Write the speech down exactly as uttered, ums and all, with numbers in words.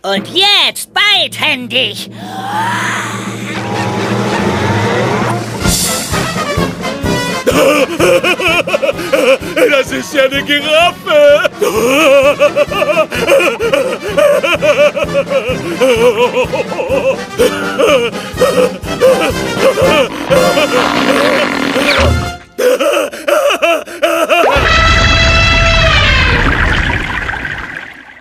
Und jetzt beidhändig. Das ist ja eine Giraffe!